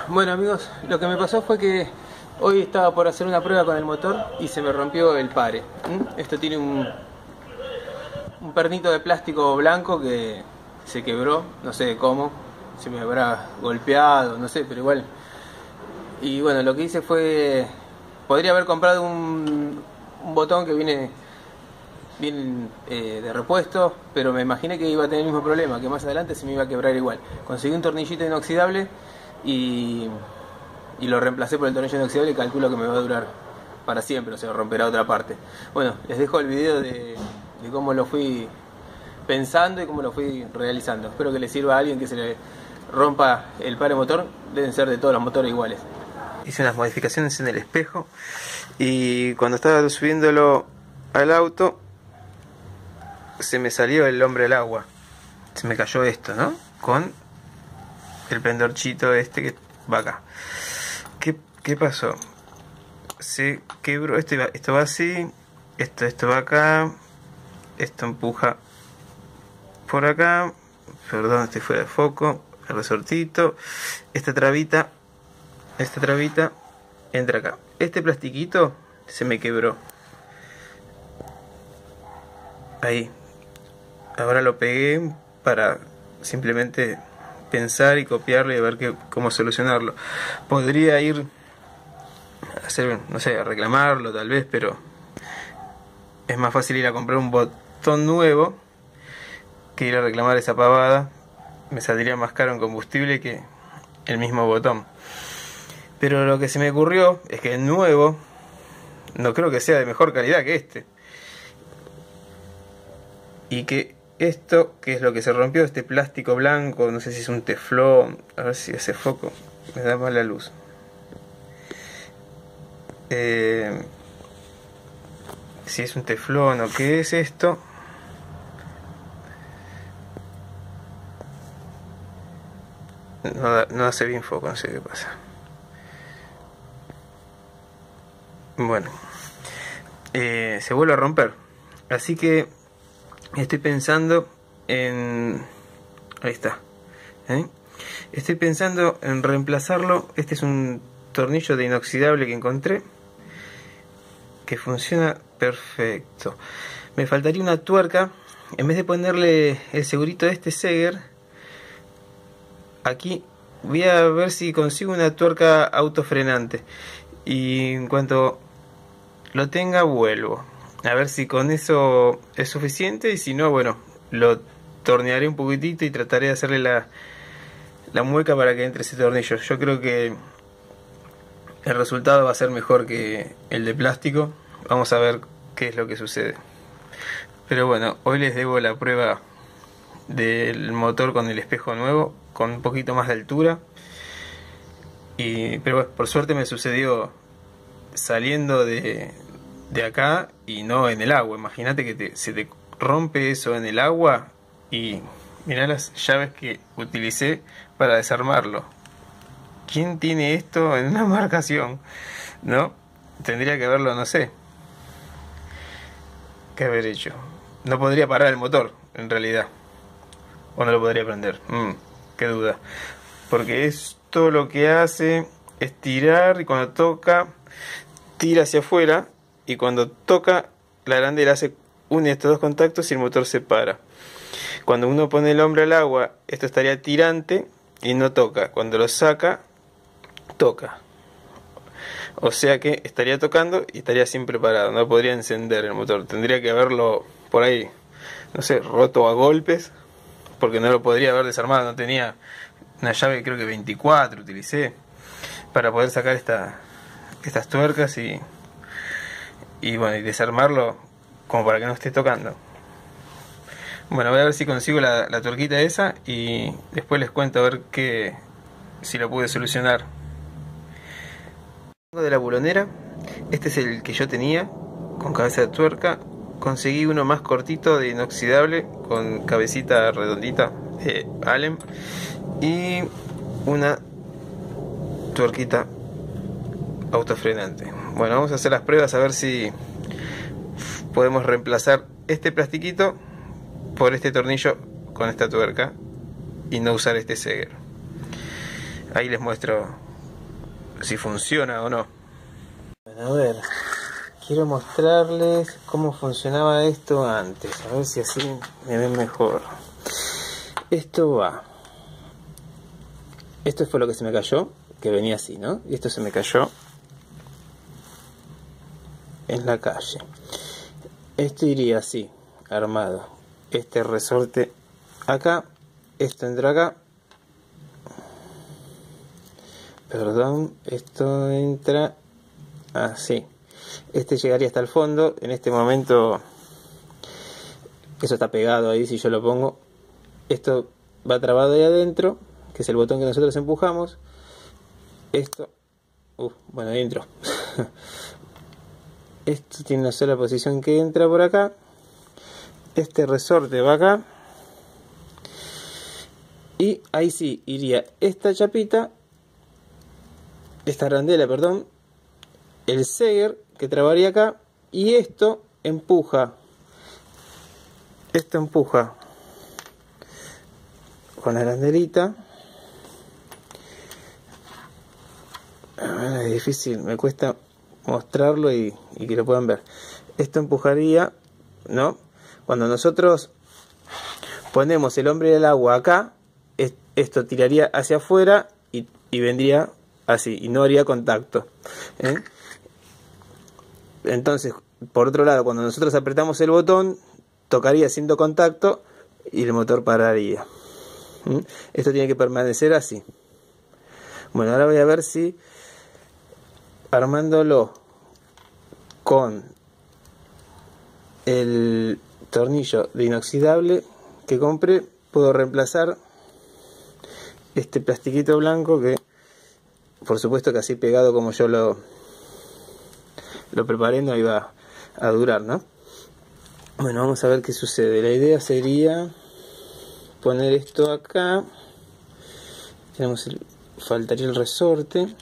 Bueno amigos, lo que me pasó fue que hoy estaba por hacer una prueba con el motor y se me rompió el pare. Esto tiene un pernito de plástico blanco que se quebró, no sé cómo, se me habrá golpeado, no sé, pero igual. Y bueno, lo que hice fue, podría haber comprado un botón que viene de repuesto, pero me imaginé que iba a tener el mismo problema, que más adelante se me iba a quebrar igual. Conseguí un tornillito inoxidable y lo reemplacé por el tornillo inoxidable y calculo que me va a durar para siempre, o sea, romperá otra parte. Bueno, les dejo el video de cómo lo fui pensando y cómo lo fui realizando. Espero que le sirva a alguien que se le rompa el pare motor. Deben ser de todos los motores iguales. Hice unas modificaciones en el espejo y cuando estaba subiéndolo al auto se me salió el hombre al agua. Se me cayó esto, ¿no? Con el pendorchito este que va acá. ¿Qué pasó? Se quebró, esto va así, esto va acá, esto empuja por acá, perdón, estoy fuera de foco, el resortito, esta trabita entra acá. Este plastiquito se me quebró. Ahí. Ahora lo pegué para simplemente pensar y copiarlo y ver cómo solucionarlo. Podría ir a hacer, no sé, a reclamarlo tal vez, pero es más fácil ir a comprar un botón nuevo que ir a reclamar esa pavada. Me saldría más caro en combustible que el mismo botón. Pero lo que se me ocurrió es que el nuevo no creo que sea de mejor calidad que este. Y que esto, que es lo que se rompió, este plástico blanco, no sé si es un teflón, a ver si hace foco, me da mala luz. Si es un teflón o qué es esto. No hace bien foco, no sé qué pasa. Bueno, se vuelve a romper, así que estoy pensando en... Ahí está, estoy pensando en reemplazarlo. Este es un tornillo de inoxidable que encontré que funciona perfecto. Me faltaría una tuerca. En vez de ponerle el segurito de este Seger, aquí voy a ver si consigo una tuerca autofrenante y en cuanto lo tenga vuelvo a ver si con eso es suficiente, y si no, bueno, lo tornearé un poquitito y trataré de hacerle la mueca para que entre ese tornillo. Yo creo que el resultado va a ser mejor que el de plástico. Vamos a ver qué es lo que sucede. Pero bueno, hoy les debo la prueba del motor con el espejo nuevo, con un poquito más de altura. Pero bueno, por suerte me sucedió saliendo de acá y no en el agua. Imagínate que se te rompe eso en el agua y mirá las llaves que utilicé para desarmarlo. ¿Quién tiene esto en una embarcación? ¿No? Tendría que haberlo, no sé, qué haber hecho. No podría parar el motor, en realidad. O no lo podría prender. Qué duda. Porque esto lo que hace es tirar, y cuando toca, tira hacia afuera, y cuando toca, la arandela une estos dos contactos y el motor se para. Cuando uno pone el hombro al agua, esto estaría tirante y no toca. Cuando lo saca, toca. O sea que estaría tocando y estaría siempre parado. No podría encender el motor. Tendría que haberlo por ahí, no sé, roto a golpes, porque no lo podría haber desarmado. No tenía una llave, creo que 24 utilicé para poder sacar estas tuercas y bueno, y desarmarlo como para que no esté tocando. Bueno, voy a ver si consigo la tuerquita esa y después les cuento a ver si lo pude solucionar. De la bulonera, este es el que yo tenía con cabeza de tuerca. Conseguí uno más cortito de inoxidable con cabecita redondita de Allen y una tuerquita autofrenante. Bueno, vamos a hacer las pruebas a ver si podemos reemplazar este plastiquito por este tornillo con esta tuerca y no usar este Seger. Ahí les muestro si funciona o no. Bueno, a ver, quiero mostrarles cómo funcionaba esto antes, a ver si así me ven mejor. Esto va. Esto fue lo que se me cayó, que venía así, ¿no? Y esto se me cayó en la calle. Esto iría así, armado. Este resorte acá, esto entra acá. Perdón, esto entra así. Este llegaría hasta el fondo. En este momento eso está pegado ahí. Si yo lo pongo, esto va trabado ahí adentro, que es el botón que nosotros empujamos. Esto, bueno, ahí entró. Esto tiene una sola posición que entra por acá. Este resorte va acá. Y ahí sí iría esta chapita, esta arandela, perdón, el Seger que trabaría acá, y esto empuja. Esto empuja con la arandelita. Es difícil, me cuesta mostrarlo y que lo puedan ver. Esto empujaría, ¿no? Cuando nosotros ponemos el hombre del agua acá, esto tiraría hacia afuera y vendría así, y no haría contacto, ¿eh? Entonces, por otro lado, cuando nosotros apretamos el botón, tocaría haciendo contacto y el motor pararía. Esto tiene que permanecer así. Bueno, ahora voy a ver si armándolo con el tornillo de inoxidable que compré, puedo reemplazar este plastiquito blanco, que por supuesto que así pegado como yo lo preparé no iba a durar, ¿no? Bueno, vamos a ver qué sucede. La idea sería poner esto acá. Tenemos faltaría el resorte.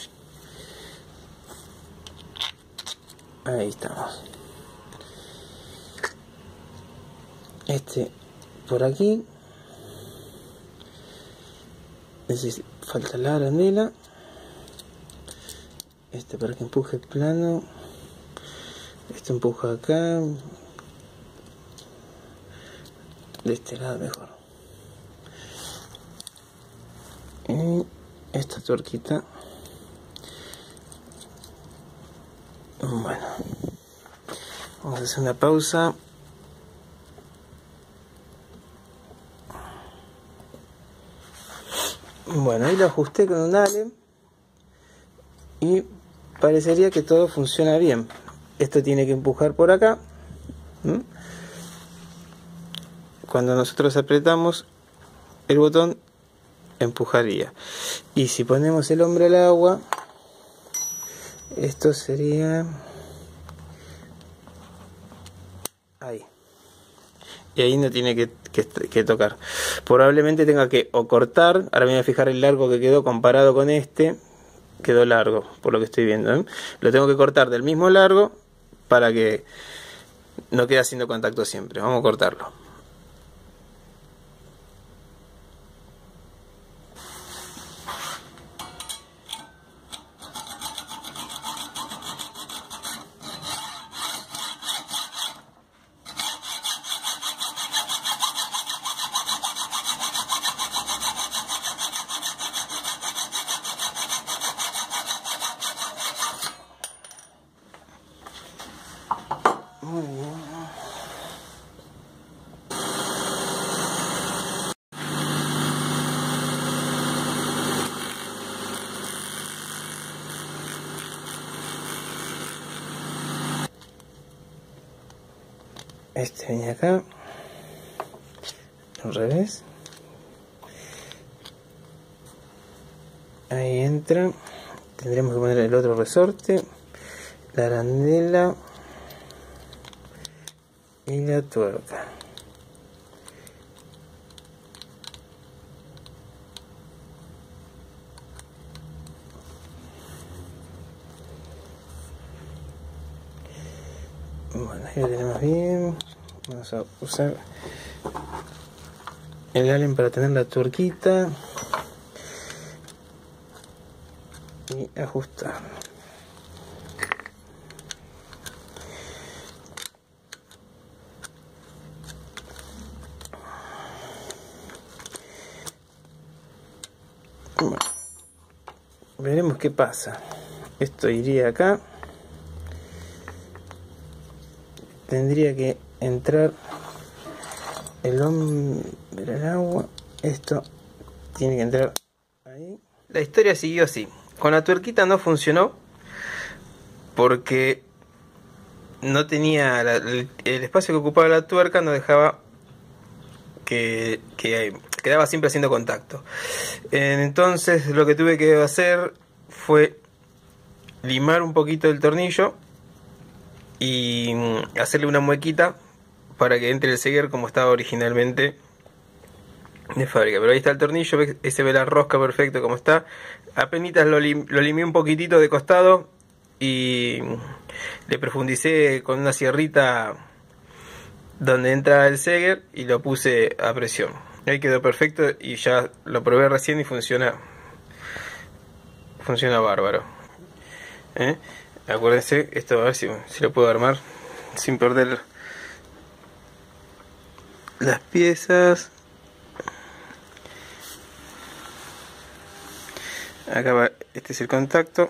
Ahí estamos. Este por aquí. Falta la arandela. Este para que empuje el plano. Este empuja acá. De este lado mejor. Y esta tuerquita. Bueno, vamos a hacer una pausa. Bueno, ahí lo ajusté con un Allen y parecería que todo funciona bien. Esto tiene que empujar por acá. Cuando nosotros apretamos el botón, empujaría. Y si ponemos el hombre al agua, esto sería ahí. Y ahí no tiene que tocar. Probablemente tenga que o cortar. Ahora me voy a fijar el largo que quedó comparado con este. Quedó largo, por lo que estoy viendo, ¿eh? Lo tengo que cortar del mismo largo para que no quede haciendo contacto siempre. Vamos a cortarlo. Muy bien. Este viene acá, al revés. Ahí entra. Tendremos que poner el otro resorte, la arandela y la tuerca. Bueno, ahí lo tenemos bien. Vamos a usar el Allen para tener la tuerquita. Y y ajustar. Bueno, veremos qué pasa. Esto iría acá. Tendría que entrar el hombre al agua. Esto tiene que entrar ahí. La historia siguió así. Con la tuerquita no funcionó porque no tenía el espacio que ocupaba la tuerca, no dejaba que quedaba siempre haciendo contacto. Entonces lo que tuve que hacer fue limar un poquito el tornillo y hacerle una muequita para que entre el seguir como estaba originalmente de fábrica. Pero ahí está el tornillo, se ve la rosca perfecto como está. Apenitas lo limé un poquitito de costado y le profundicé con una sierrita donde entra el Seger y lo puse a presión. Ahí quedó perfecto y ya lo probé recién y funciona bárbaro. Acuérdense, esto a ver si lo puedo armar sin perder las piezas. Acá va, este es el contacto.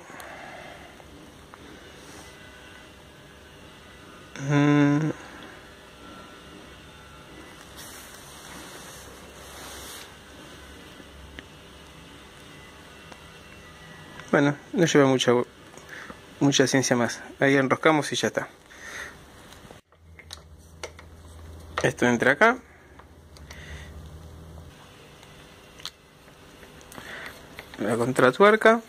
Bueno, no lleva mucha ciencia más. Ahí enroscamos y ya está. Esto entra acá. La contratuerca.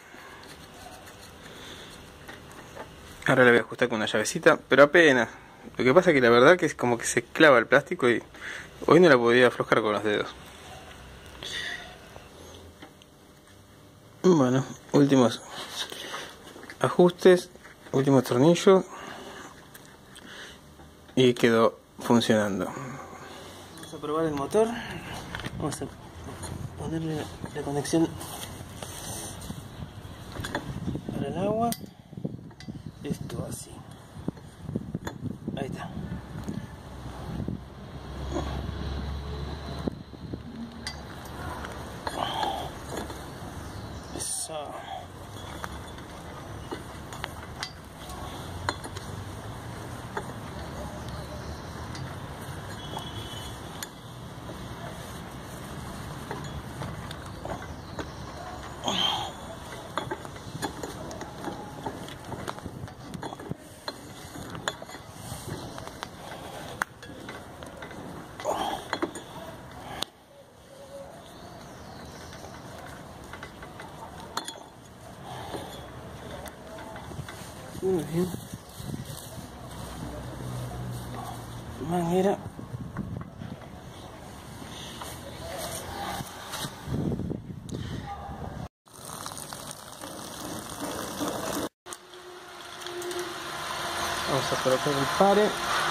Ahora la voy a ajustar con una llavecita, pero apenas. Lo que pasa es que la verdad que es como que se clava el plástico y hoy no la podía aflojar con los dedos. Bueno, últimos ajustes, último tornillo y quedó funcionando. Vamos a probar el motor. Vamos a ponerle la conexión para el agua. Esto así. Ahí está. Eso. Muy bien. Manguera. Vamos a colocar el pare.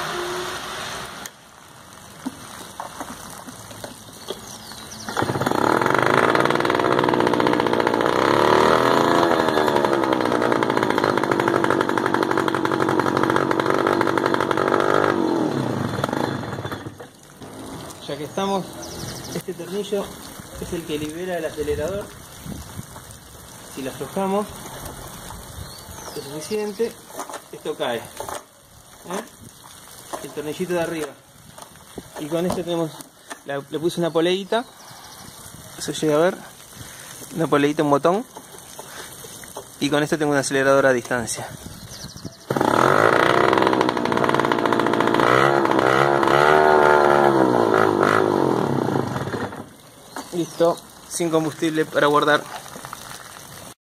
Ya que estamos, este tornillo es el que libera el acelerador. Si lo aflojamos es suficiente, esto cae, el tornillito de arriba, y con esto tenemos, le puse una poleita, se llega a ver, una poleita, un botón, y con esto tengo un acelerador a distancia. Listo, sin combustible para guardar.